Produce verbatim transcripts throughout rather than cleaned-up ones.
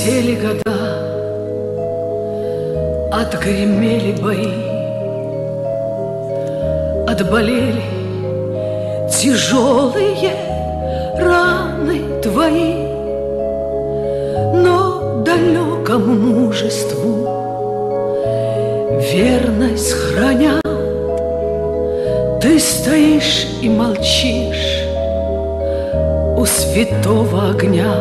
Летели года, отгремели бои, отболели тяжелые раны твои, но далекому мужеству верность храня, ты стоишь и молчишь у святого огня.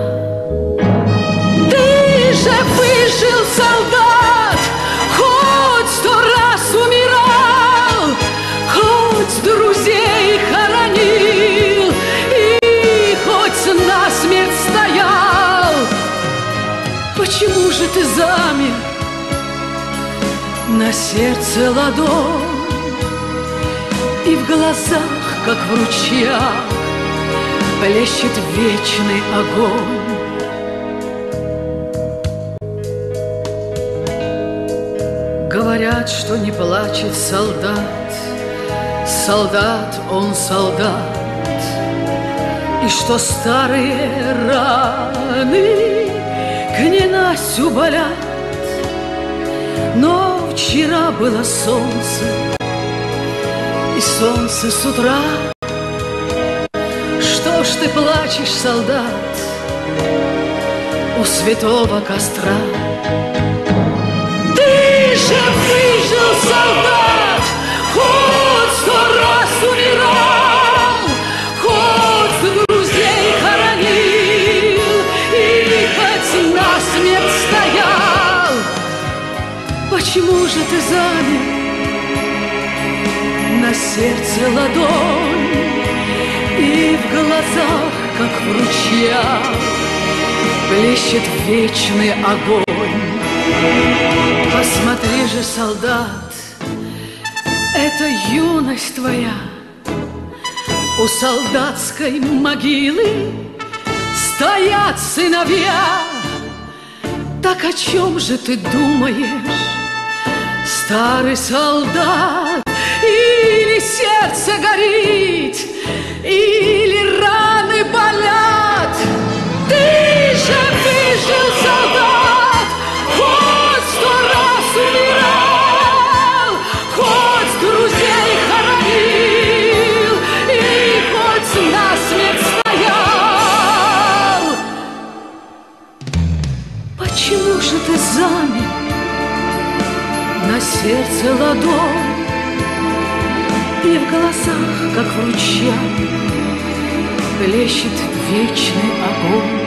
Ты же выжил, солдат, хоть сто раз умирал, хоть друзей хоронил и хоть насмерть стоял. Почему же ты замер? На сердце ладонь, и в глазах, как в ручьях, плещет вечный огонь. Говорят, что не плачет солдат, солдат он солдат, и что старые раны к ненастью болят. Но вчера было солнце, и солнце с утра. Что ж ты плачешь, солдат, у святого костра? Ты же выжил, солдат, хоть сто раз умирал, хоть друзей хоронил и хоть насмерть стоял. Почему же ты замер? На сердце ладонь, и в глазах, как в ручьях, плещет вечный огонь. Посмотри же, солдат, это юность твоя. У солдатской могилы стоят сыновья. Так о чем же ты думаешь, старый солдат? Или сердце горит, или раны болят? Ты же выжил, солдат, хоть сто раз умирал, хоть друзей хоронил и хоть насмерть стоял. Почему же ты замер? На сердце ладонь, и в глазах, как в ручьях, плещет вечный огонь.